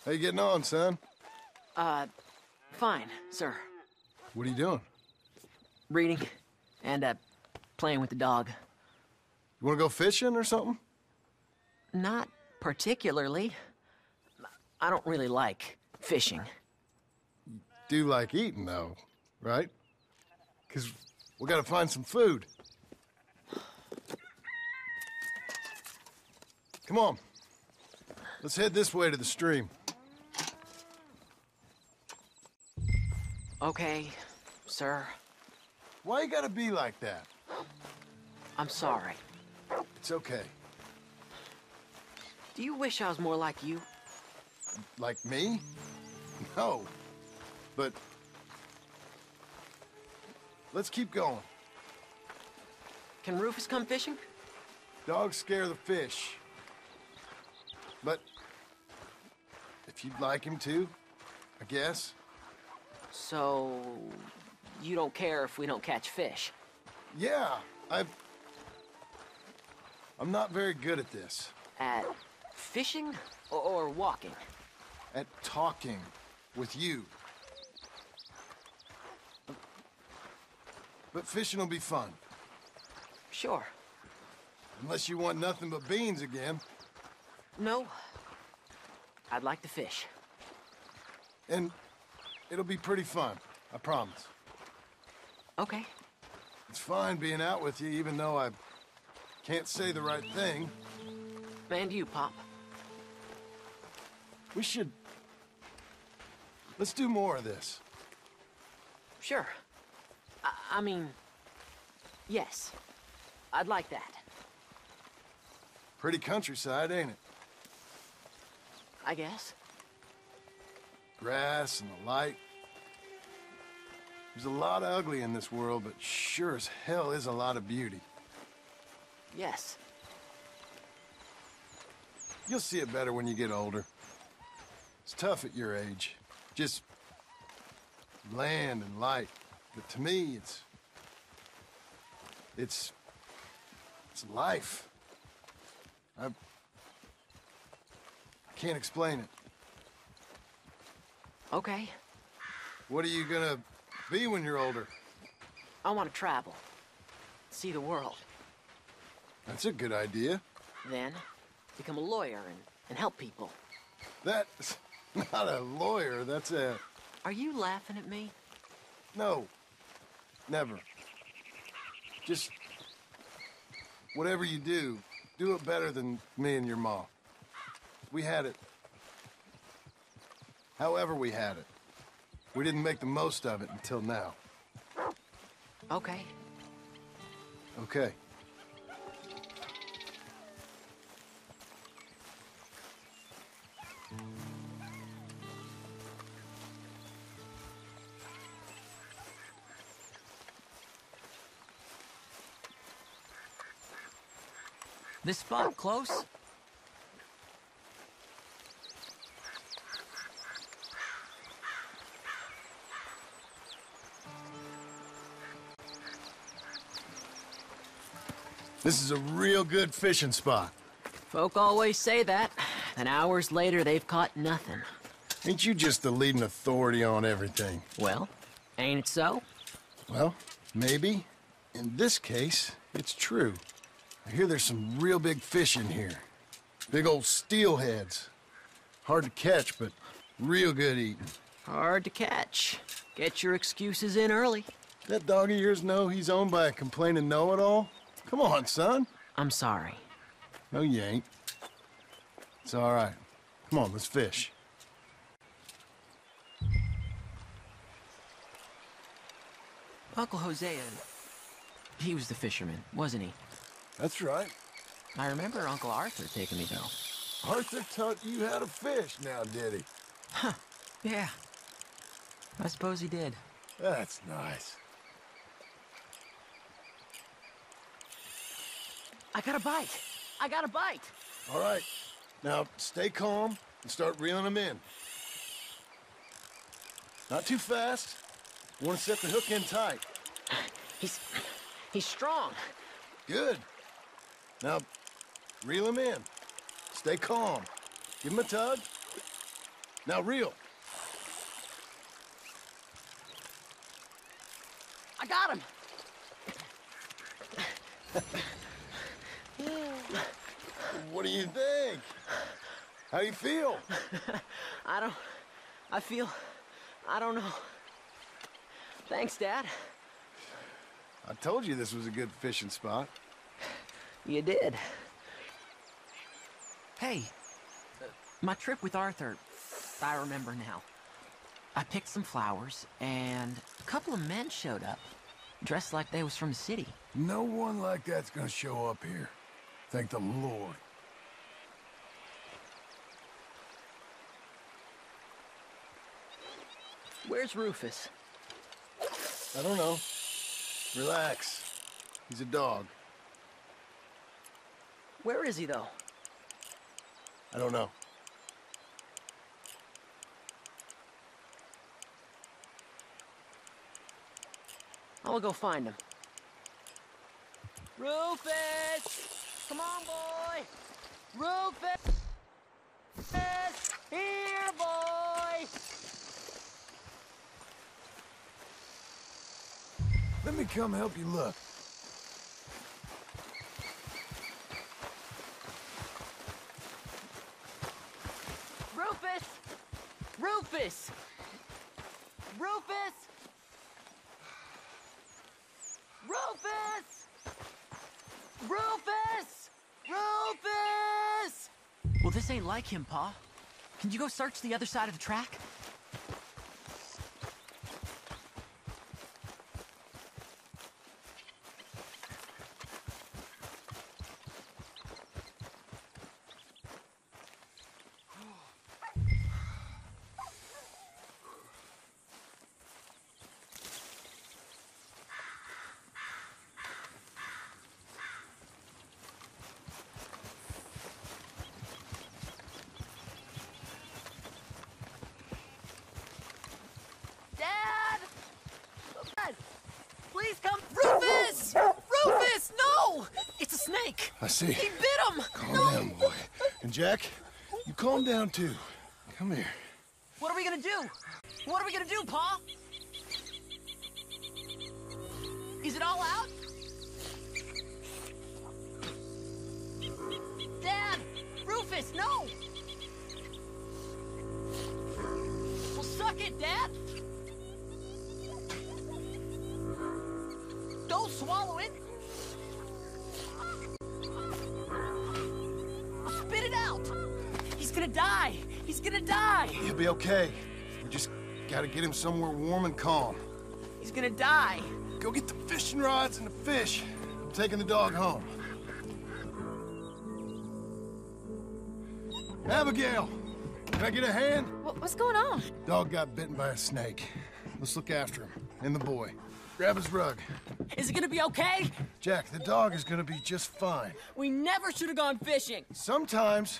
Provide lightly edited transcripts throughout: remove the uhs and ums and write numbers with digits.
How you getting on, son? Fine, sir. What are you doing? Reading and, playing with the dog. You wanna go fishing or something? Not particularly. I don't really like fishing. Do like eating, though, right? 'Cause we gotta find some food. Come on. Let's head this way to the stream. Okay, sir. Why you gotta be like that? I'm sorry. It's okay. Do you wish I was more like you? Like me? No. But... let's keep going. Can Rufus come fishing? Dogs scare the fish. But... if you'd like him to, I guess. So... you don't care if we don't catch fish? Yeah, I'm not very good at this. At fishing or walking? At talking with you. But fishing will be fun. Sure. Unless you want nothing but beans again. No. I'd like to fish. And it'll be pretty fun, I promise. Okay. It's fine being out with you, even though I can't say the right thing. And you, Pop. We should... let's do more of this. Sure. I mean... yes. I'd like that. Pretty countryside, ain't it? I guess. Grass and the light. There's a lot of ugly in this world, but sure as hell is a lot of beauty. Yes. You'll see it better when you get older. It's tough at your age. Just land and light. But to me, it's life. I can't explain it. Okay. What are you gonna be when you're older? I want to travel. See the world. That's a good idea. Then, become a lawyer and help people. That's not a lawyer, that's a... Are you laughing at me? No. Never. Just... whatever you do it better than me and your mom. We had it. However we had it. We didn't make the most of it until now. Okay. Okay. This spot close? This is a real good fishing spot. Folk always say that, and hours later they've caught nothing. Ain't you just the leading authority on everything? Well, ain't it so? Well, maybe. In this case, it's true. I hear there's some real big fish in here. Big old steelheads. Hard to catch, but real good eating. Hard to catch. Get your excuses in early. That dog of yours know he's owned by a complaining know-it-all? Come on, son. I'm sorry. No, you ain't. It's all right. Come on, let's fish. Uncle Hosea, he was the fisherman, wasn't he? That's right. I remember Uncle Arthur taking me, though. Arthur taught you how to fish now, did he? Huh. Yeah. I suppose he did. That's nice. I got a bite! I got a bite! All right. Now, stay calm and start reeling them in. Not too fast. You want to set the hook in tight. He's strong. Good. Now, reel him in. Stay calm. Give him a tug. Now reel. I got him! What do you think? How you feel? I don't know. Thanks, Dad. I told you this was a good fishing spot. You did. Hey, my trip with Arthur, I remember now. I picked some flowers, and a couple of men showed up, dressed like they was from the city. No one like that's gonna show up here. Thank the Lord. Where's Rufus? I don't know. Relax. He's a dog. Where is he, though? I don't know. I'll go find him. Rufus! Come on, boy! Rufus! Here, boy! Let me come help you look. Rufus! Rufus! Rufus! Rufus! Rufus! Rufus! Well, this ain't like him, Pa. Can you go search the other side of the track? Dad! Dad! Please come! Rufus! Rufus, no! It's a snake! I see. He bit him! Calm No! down, boy. And Jack, you calm down too. Come here. What are we gonna do? What are we gonna do, Pa? Is it all out? Dad! Rufus, no! Well, suck it, Dad! Don't swallow it! Spit it out! He's gonna die! He's gonna die! He'll be okay. We just gotta get him somewhere warm and calm. He's gonna die! Go get the fishing rods and the fish. I'm taking the dog home. Abigail! Can I get a hand? What's going on? Dog got bitten by a snake. Let's look after him. And the boy. Grab his rug. Is it gonna be okay? Jack, the dog is gonna be just fine. We never should have gone fishing! Sometimes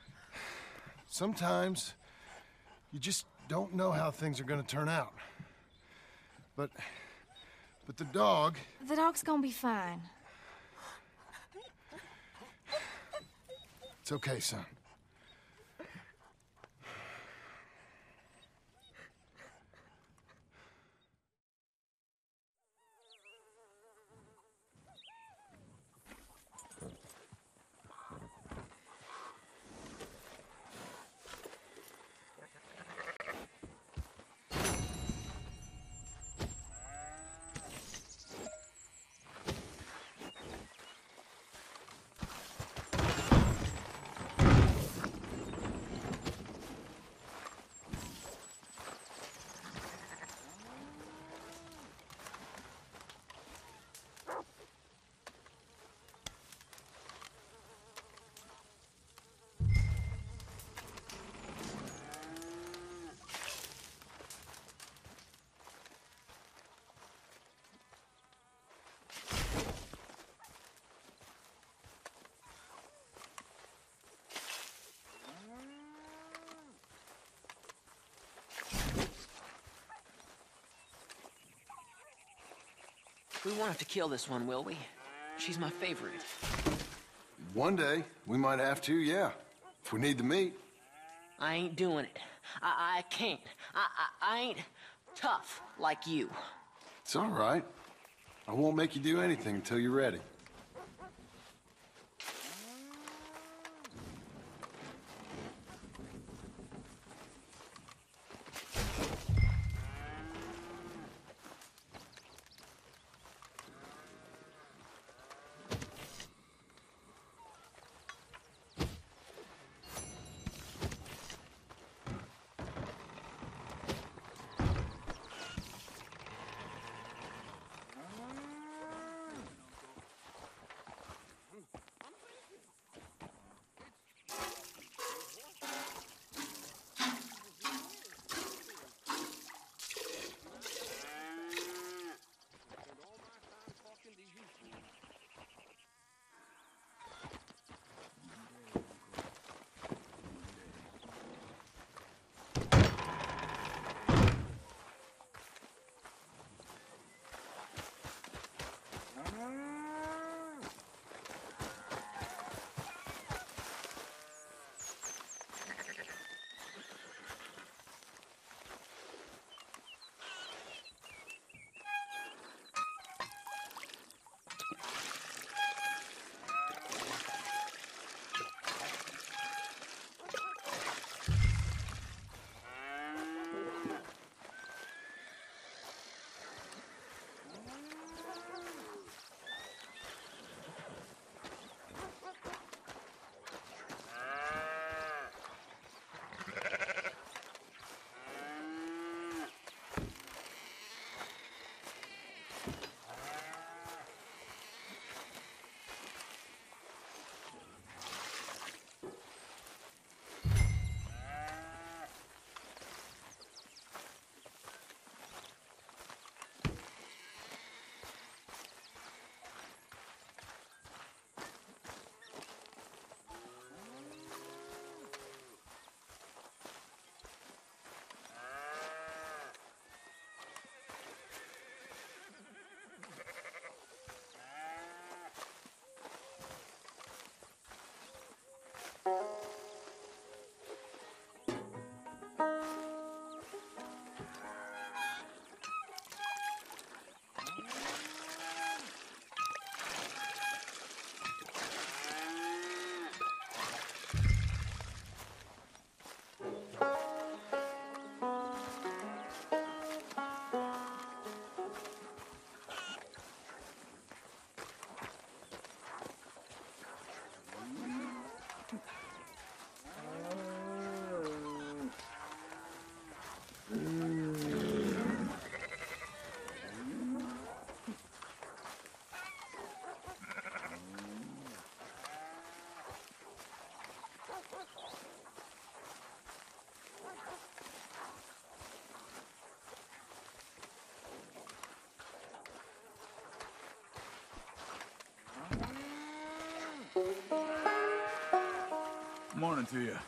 you just don't know how things are gonna turn out. But the dog... The dog's gonna be fine. It's okay, son. We won't have to kill this one, will we? She's my favorite. One day, we might have to, yeah. If we need the meat. I ain't doing it. I can't. I ain't tough like you. It's all right. I won't make you do anything until you're ready. Morning to you.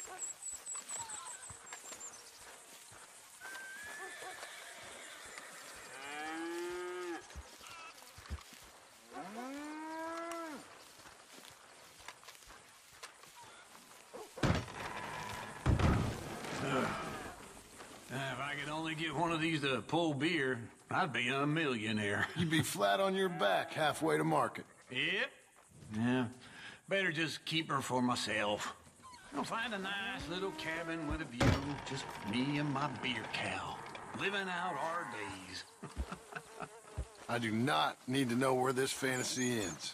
If I could only get one of these to pull beer, I'd be a millionaire. You'd be flat on your back halfway to market. Yep. Yeah. Better just keep her for myself. I'll find a nice little cabin with a view, just me and my beer cow, living out our days. I do not need to know where this fantasy ends.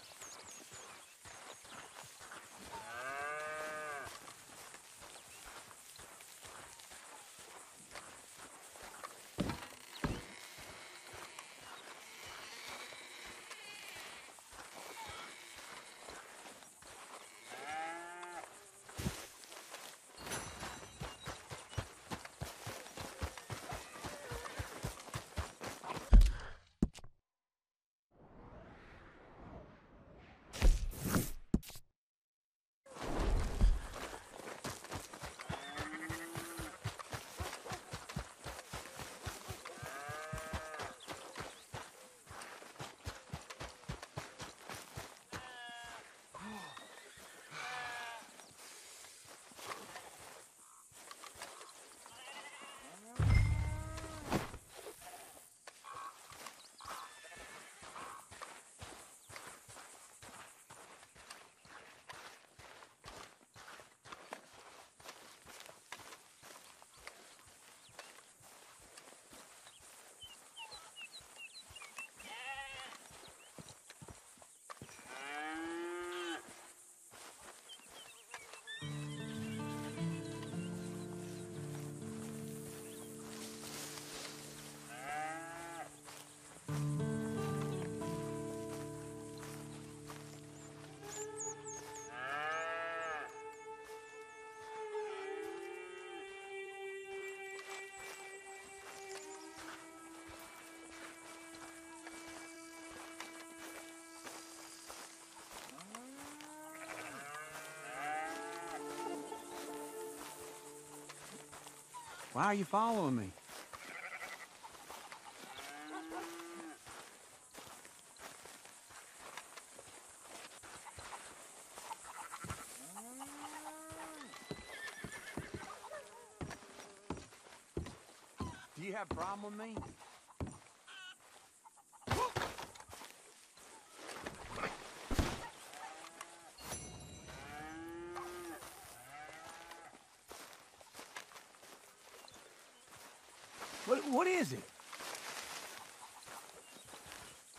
Why are you following me? Do you have a problem with me? What is it?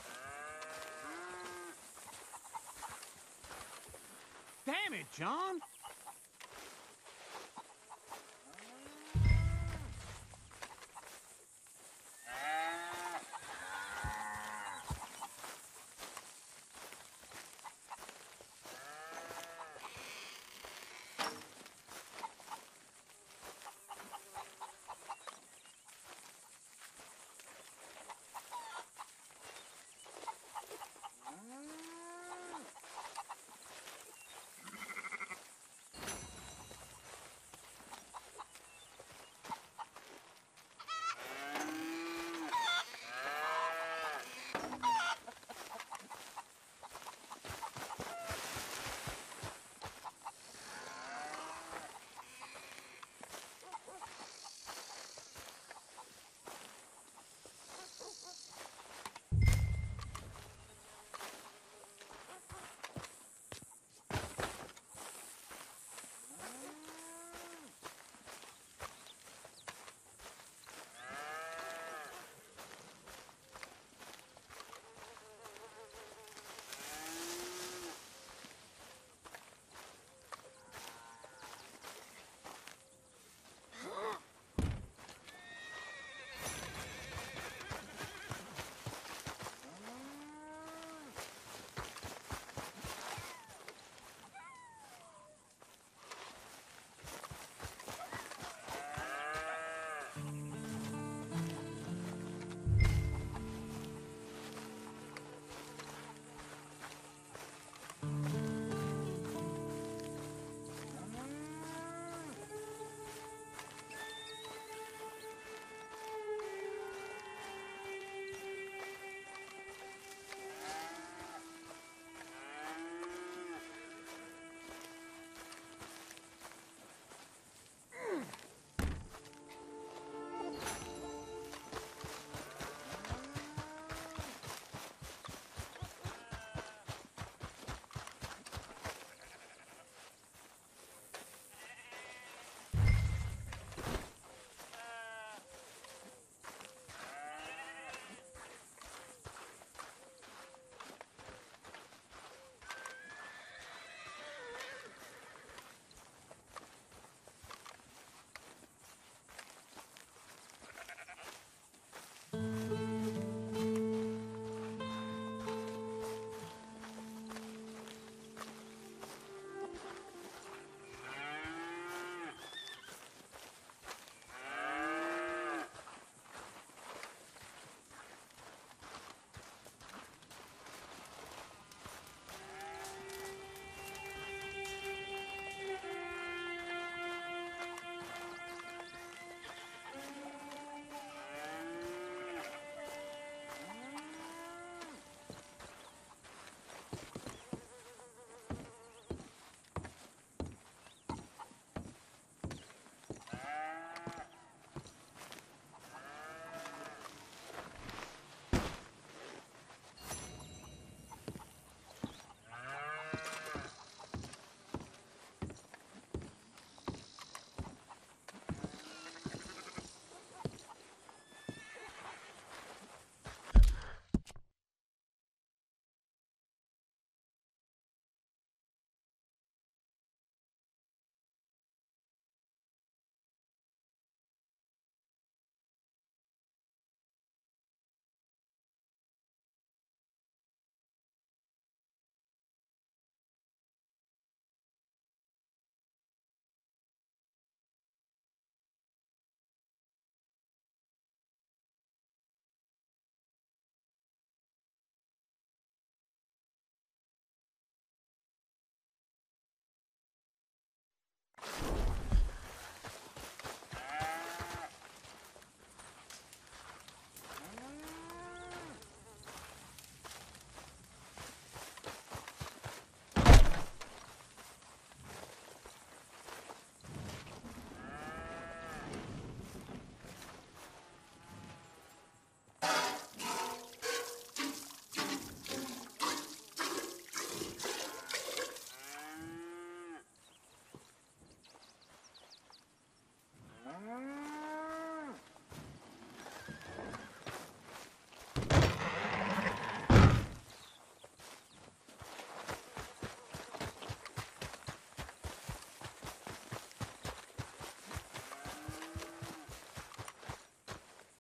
Damn it, John!